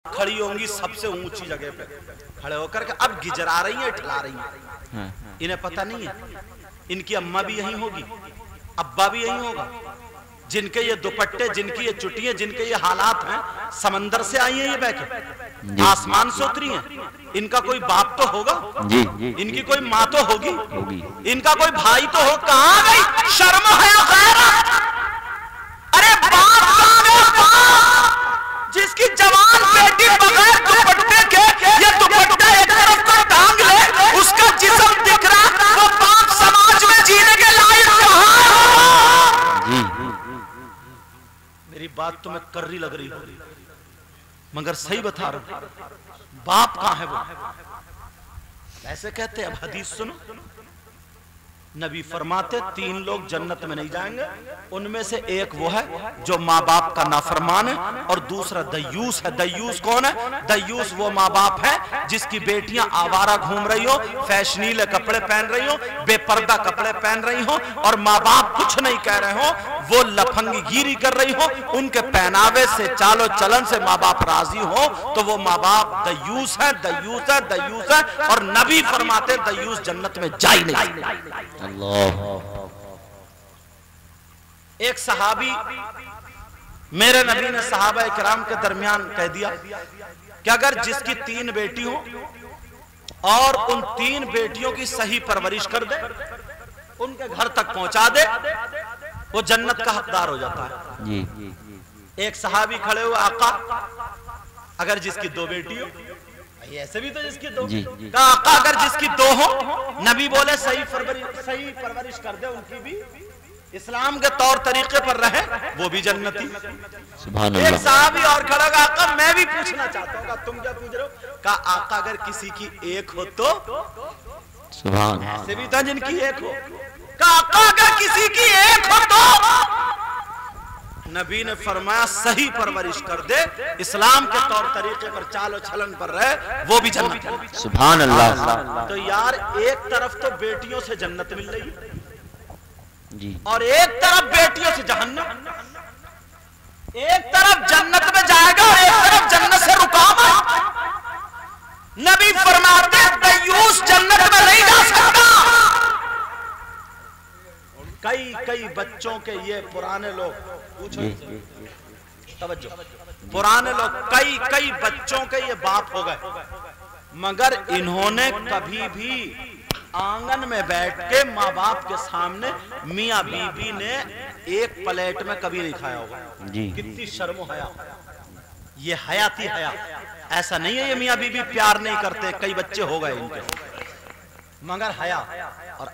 खड़ी होंगी सबसे ऊंची जगह पे खड़े होकर के, अब गिजरा रही हैं, ठला रही हैं। इन्हें पता नहीं है इनकी अम्मा भी यही होगी, अब्बा भी यही होगा। जिनके ये दुपट्टे, जिनकी ये चुटियां, जिनके ये हालात हैं, समंदर से आई हैं ये बहके, आसमान से उतरी हैं। इनका कोई बाप तो होगा जी, इनकी कोई माँ तो होगी, इनका कोई भाई तो हो। कहां गई शर्म है गैरत? अरे बाप कहां गया बाप, जिसकी जवान बेटी बगैर दुपट्टे के ये दुपट्टा एक तरफ को टांग ले, उसका जिस्म दिख रहा, वो बाप समाज में जीने के लायक कहां है? मेरी बात तुम्हें कर्री लग रही होगी मगर सही बता रहा हूं, बाप कहां है वो? ऐसे कहते अब हदीस सुनो, नबी फरमाते 3 लोग जन्नत में नहीं जाएंगे, उनमें से एक वो है जो माँ बाप का नाफरमान है, और दूसरा दय्यूस है। दय्यूस कौन है? दय्यूस वो माँ बाप है जिसकी बेटियां आवारा घूम रही हो, फैशनीले कपड़े पहन रही हो, बेपर्दा कपड़े पहन रही हो, और माँ बाप कुछ नहीं कह रहे हो, वो लफंगीगिरी कर रही हो, उनके पहनावे से, चालो चलन से माँ बाप राजी हो, तो वो माँ बाप दय्यूस है, दय्यूस है, दय्यूस है। और नबी फरमाते दय्यूस जन्नत में जा ही नहीं। एक सहाबी, मेरे नबी ने सहाबा इकराम के दरमियान कह दिया कि अगर जिसकी 3 बेटी हो और उन 3 बेटियों की सही परवरिश कर दे, उनके घर तक पहुंचा दे, वो जन्नत का हकदार हो जाता है जी। एक सहाबी खड़े हुए, आका अगर जिसकी 2 बेटी हो, ऐसे भी तो जिसकी 2, कहा आका अगर जिसकी 2 हो, नबी बोले सही परवरिश कर दे, उनकी भी इस्लाम के तौर तरीके पर रहे, वो भी जन्नती। सुभान अल्लाह। एक साहबी और खड़ा, आका मैं भी पूछना चाहता हूँ, तुम क्या पूछ रहे हो? कहा आका अगर किसी की 1 हो तो, सुभान, ऐसे भी था जिनकी 1 हो। कहा आका अगर किसी की 1 हो तो, नबी ने फरमाया सही परवरिश कर दे, इस्लाम के तौर तरीके पर चालो छलन पर रहे, वो भी जन्नत। सुभान अल्लाह। तो यार एक तरफ तो बेटियों से जन्नत मिल रही है जी, और एक तरफ बेटियों से जहन्नम। एक तरफ जन्नत में जाएगा और एक तरफ जन्नत से रुकावट। नबी फरमाते दय्यूस जन्नत में नहीं जा सकता। कई बच्चों के ये पुराने लोग, पूछो तवज्जो, पुराने लोग कई बच्चों के ये बाप हो गए, मगर इन्होंने कभी भी आंगन में बैठ के माँ बाप के सामने मियाँ बीबी ने एक प्लेट में कभी नहीं खाया होगा जी। कितनी शर्म हया, ये हयाती हया। ऐसा नहीं है ये मियाँ बीबी प्यार नहीं करते, कई बच्चे हो गए इनके, मगर हया। और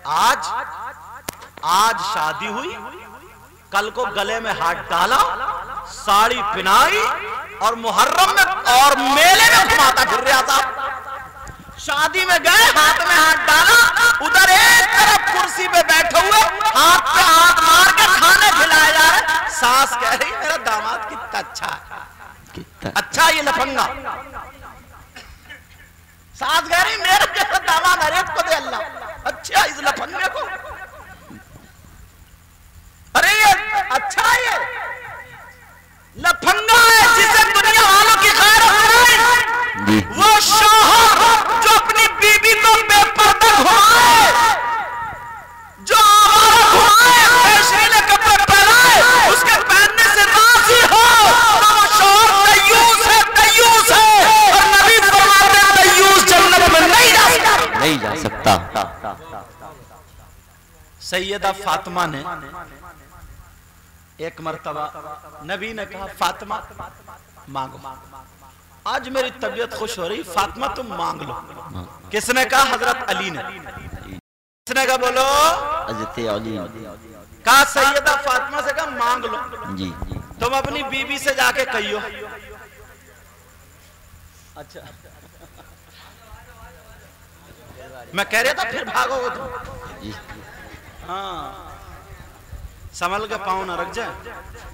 आज शादी हुई, कल को गले में हाथ डाला, साड़ी पहनाई, और मुहर्रम में और मेले में घुमाता फिर रहा था। शादी में गए, हाथ में हाथ डाला, उधर एक तरफ कुर्सी पे बैठे हुए, हाथ पे हाथ मार के खाने खिलाया जा रहा। सास कह रही मेरा दामाद कितना अच्छा है, अच्छा ये लफंगा। सास कह रही मेरा जैसा दामाद हर एक को दे अल्लाह, अच्छा इस लफंगे को। अरे ये अच्छा, ये लफंगा है जिसे दुनिया वालों की गैरत नहीं। वो शौहर जो अपनी बीबी को बेपर्दा घुमाए, जो आवारा घुमाए, फैशनीले कपड़े पहनाए, उसके पहनने से राजी हो, तो वो शौहर दय्यूस है, दय्यूस है। और नबी फरमाते हैं दय्यूस जन्नत में नहीं जा सकता। सैयदा फातिमा ने एक मर्तबा नबी ने कहा फातिमा मांगो, आज मेरी तबीयत खुश हो रही, फातिमा तुम मांग लो। किसने कहा? हजरत अली ने। किसने कहा? बोलो हजरत अली। कहा सैयदा फातिमा से कहा मांग लो जी, तुम अपनी बीबी से जाके कहियो। अच्छा मैं कह रहा था फिर भागोगे तुम। हाँ संभल के पाँव न रख जाए।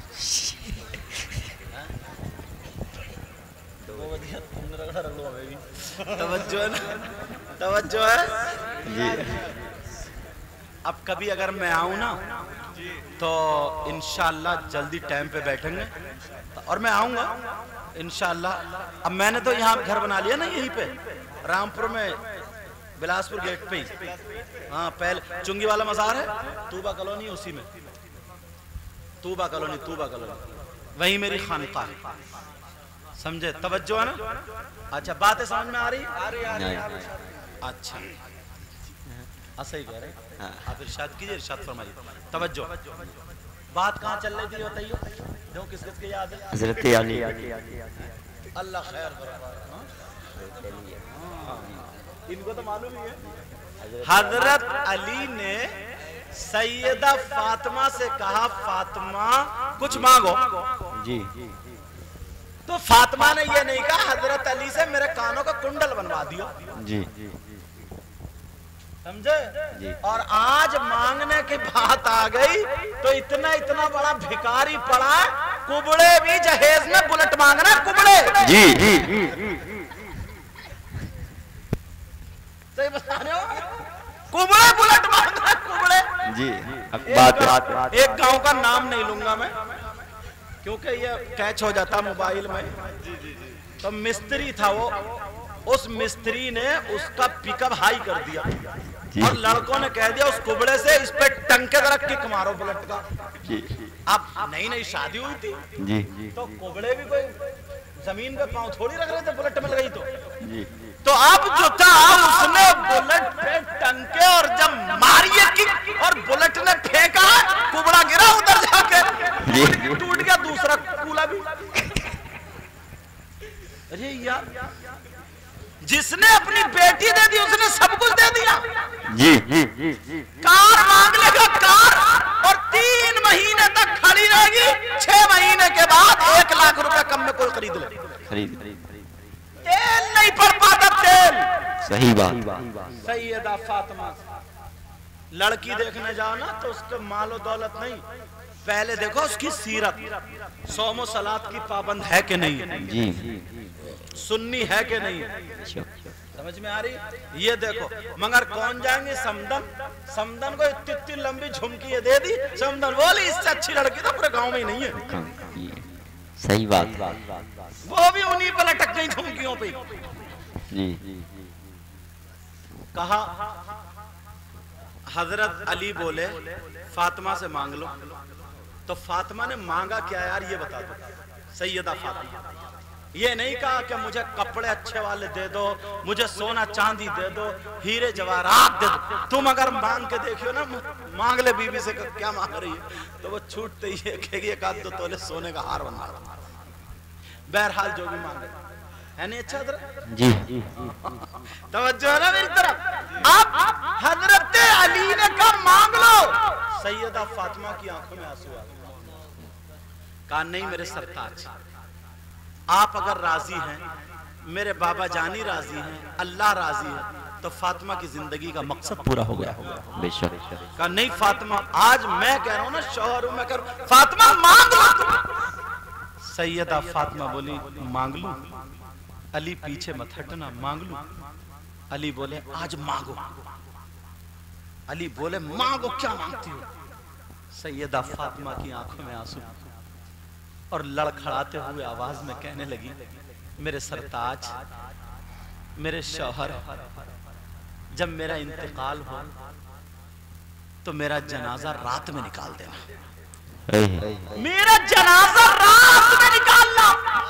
तवज्जो है ना, तवज्जो है जी। अब कभी अगर मैं आऊं ना तो इंशाल्लाह जल्दी टाइम पे बैठेंगे, और मैं आऊंगा इंशाअल्लाह। अब मैंने तो यहाँ घर बना लिया ना यहीं पे रामपुर में, बिलासपुर गेट पे ही। हाँ, पहले चुंगी वाला मज़ार है, तूबा कॉलोनी, उसी में तूबा कॉलोनी, वही मेरी खानका है। समझे? तवज्जो है ना? अच्छा, बातें समझ में आ रही? अच्छा, सही कह रहे हैं आप। इरशाद कीजिए, इरशाद फरमाइए। तवज्जो, बात कहाँ चल रही थी बताइए? क्यों, किस किस की याद है? हज़रत अली। अल्लाह खैर करे, इनको तो मालूम ही है। हजरत अली ने सैयदा फातिमा से कहा, फातिमा कुछ मांगो जी। तो फातिमा ने ये नहीं कहा हजरत अली से मेरे कानों का कुंडल बनवा दियो जी, समझे? और आज मांगने की बात आ गई तो इतना इतना बड़ा भिखारी पड़ा, कुबड़े भी जहेज में बुलेट मांगना, कुबड़े जी जी सही बता रहे हो, कुबड़े बुलेट मांगना, कुबड़े जी। एक गांव का नाम नहीं लूंगा मैं क्योंकि ये कैच हो जाता मोबाइल में। तो मिस्त्री था वो, उस मिस्त्री ने उसका पिकअप हाई कर दिया और लड़कों ने कह दिया उस कुबड़े से इस पे टंके रख के मारो बुलेट का। अब नई नई शादी हुई थी जी, तो कुबड़े भी कोई जमीन पे पांव थोड़ी रख रहे थे, बुलेट में गई तो अब जो था उसने बुलेट पे टंके और जब मारिए किक और बुलेट ने फेंका, कुबड़ा गिरा उधर जाके, टूट गया दूसरा कूला भी। अरे यार, जिसने अपनी बेटी दे दी उसने सब कुछ दे दिया जी। कार मांग लेगा कार और 3 महीने तक खड़ी रहेगी, 6 महीने के बाद 1 लाख रुपए कम में कोई खरीद ले। तेल नहीं पड़ पाता, तेल। सही बात। सैयदा फातिमा लड़की देखने जाओ ना तो उसके मालो दौलत नहीं, पहले देखो उसकी सीरत, सोमो सलात की पाबंद है कि नहीं जी, सुन्नी है कि नहीं, समझ में आ रही? ये देखो, मगर कौन जाएंगे समदन, समदन को इतनी लंबी झुमकी ये दे दी, समदन बोली इससे अच्छी लड़की तो पूरे गांव में ही नहीं है। सही बात। वो भी उन्हीं पर लटक गई झुमकियों पे जी। कहा हजरत अली बोले फातिमा से मांग लो, तो फातिमा ने मांगा क्या यार ये बता दो। सैयदा फातिमा ये नहीं कहा कि मुझे कपड़े अच्छे वाले दे दो, मुझे सोना चांदी दे दो, हीरे जवाहरात दे दो। तुम अगर मांग के देखियो ना, मांग ले बीबी से क्या मांग रही है, तो वो छूटते ही कहेगी 1-2 तोले सोने का हार बनवा दो। बहरहाल जो भी मांगे है नहीं, अच्छा जी तवज्जो है ना मेरी तरफ। अब हजरत अली ने कहा मांग लो, सैयदा फातिमा की आंखों में आंसू आ गए। कहा नहीं मेरे सरताज, आप अगर राजी हैं, मेरे बाबा जानी राजी हैं, अल्लाह राजी है, तो फातिमा की जिंदगी का मकसद पूरा हो गया बेशक। कहा नहीं फातिमा, आज मैं कह रहा हूं ना, शौहर मैं कह रहा हूं, फातिमा मांग लो। सैयदा फातिमा बोली मांग लूं? अली पीछे मत हटना, मांग लूं? अली बोले आज मांगो। अली बोले मांगो, क्या मांगती हो? सैयदा फातिमा की आंखों में आंसू और लड़खड़ाते हुए आवाज में कहने लगी, मेरे सरताज, मेरे शौहर, जब मेरा इंतकाल हो तो मेरा जनाजा रात में निकाल देना, मेरा जनाजा रात में निकालना।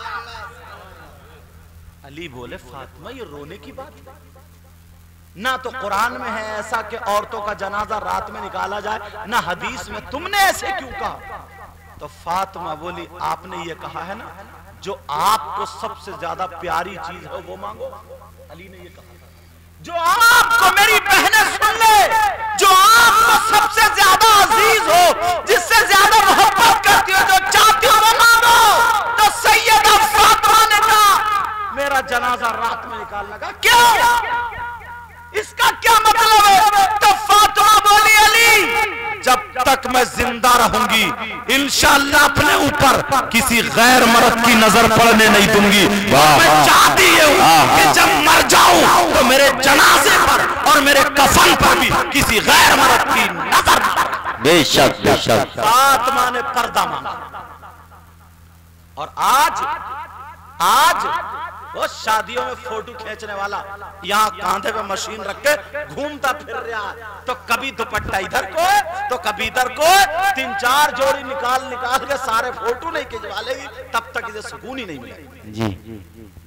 अली बोले फातिमा ये रोने की बात ना, तो कुरान में है ऐसा कि औरतों का जनाजा रात में निकाला जाए, ना हदीस में, तुमने ऐसे क्यों कहा? तो फातिमा बोली आपने ये कहा है ना, जो आपको सबसे ज्यादा प्यारी चीज है वो मांगो। अली ने ये कहा जो आपको, मेरी बहनें सुन ले, जो आपको सबसे ज्यादा अजीज हो, जिससे ज्यादा मोहब्बत करती हो, जो चाहती हो वो मांगो। तो सैयदा फातिमा ने कहा मेरा जनाजा रात में निकालने का, क्यों, इसका क्या मतलब है? तो फातिमा बोली अली जब तक मैं जिंदा रहूंगी इंशाअल्लाह अपने ऊपर किसी गैर मर्द की नजर पड़ने नहीं दूंगी। मैं चाहती हूँ कि जब मर जाऊं तो मेरे जनाजे पर और मेरे कफन पर भी किसी गैर मर्द की नजर पड़े। बेशक बेशक। फातिमा ने पर्दा मांगा। और आज आज वो शादियों में फोटो खींचने वाला यहाँ कांधे पे मशीन रख के घूमता फिर रहा है, तो कभी दुपट्टा इधर को तो कभी इधर को, 3-4 जोड़ी निकाल के सारे फोटो नहीं खिंचवा लेगी, तब तक इसे सुकून ही नहीं मिलेगा। जी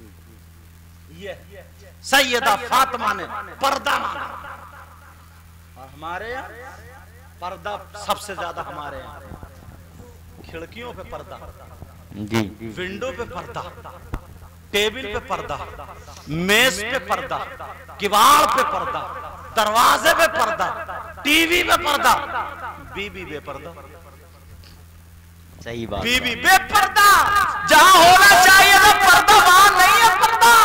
ये सैयदा फातिमा ने पर्दा मांगा, और हमारे यहाँ पर्दा सबसे ज्यादा, हमारे यहाँ खिड़कियों पे पर्दा, जी विंडो पे पर्दा, टेबल पे पर्दा, मेज पे पर्दा, किवाड़ पे पर्दा, दरवाजे पे पर्दा, टीवी पे पर्दा, बीबी बेपर्दा। सही बात, बीबी बेपर्दा। जहां होना चाहिए था पर्दा, वहां नहीं है पर्दा।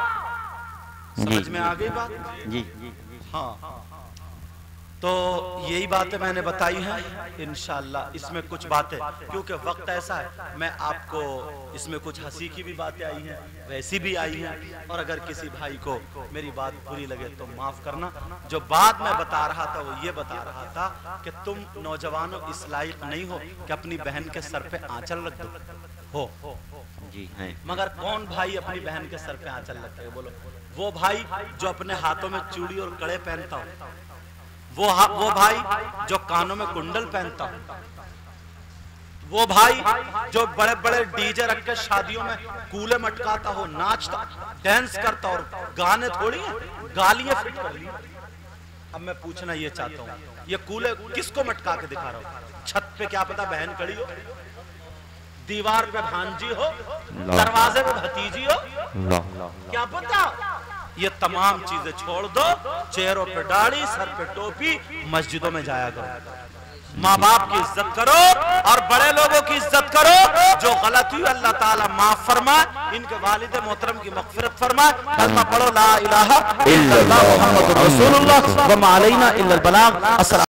समझ में आ गई बात? जी हाँ, तो यही बातें मैंने बताई हैं। इंशाअल्लाह इसमें कुछ बातें, क्योंकि वक्त ऐसा है, मैं आपको इसमें कुछ हंसी की भी बातें आई हैं, वैसी भी आई हैं, और अगर किसी भाई को मेरी बात बुरी लगे तो माफ करना। जो बात मैं बता रहा था वो ये बता रहा था कि तुम नौजवानों इस लायक नहीं हो कि अपनी बहन के सर पे आंचल रख दो। हो जी है, मगर कौन भाई अपनी बहन के सर पे आंचल रखे? बोलो। वो भाई जो अपने हाथों में चूड़ी और कड़े पहनता हो, वो भाई जो कानों में कुंडल पहनता हो, वो भाई जो बड़े बड़े डीजे रख के शादियों में कूले मटकाता हो, नाचता डांस करता, और गाने थोड़ी है, गालियां फिट कर ली। अब मैं पूछना ये चाहता हूँ, ये कूले किसको मटका के दिखा रहा हूँ? छत पे क्या पता बहन खड़ी हो, दीवार पे भांजी हो, दरवाजे पे भतीजी हो, क्या पता। ये तमाम चीजें छोड़ दो, चेहरों पे दाढ़ी, सर पे टोपी, मस्जिदों में जाया करो, माँ बाप की इज्जत करो और बड़े लोगों की इज्जत करो। जो गलती हुई अल्लाह ताला माफ फरमाए, इनके वालिद मोहतरम की मग़फ़िरत फरमाए। कलमा पढ़ो ला इलाहा इल्लल्लाह मुहम्मदुर रसूलुल्लाह व मा अलैना इल्लल बलाग।